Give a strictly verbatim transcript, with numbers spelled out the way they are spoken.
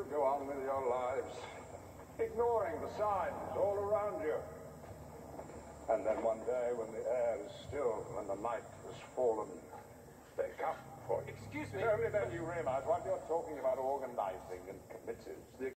go on with your lives, ignoring the signs all around you. And then one day, when the air is still and the night has fallen, they come for you. Excuse me. Only then you realize what you're talking about organizing and committees.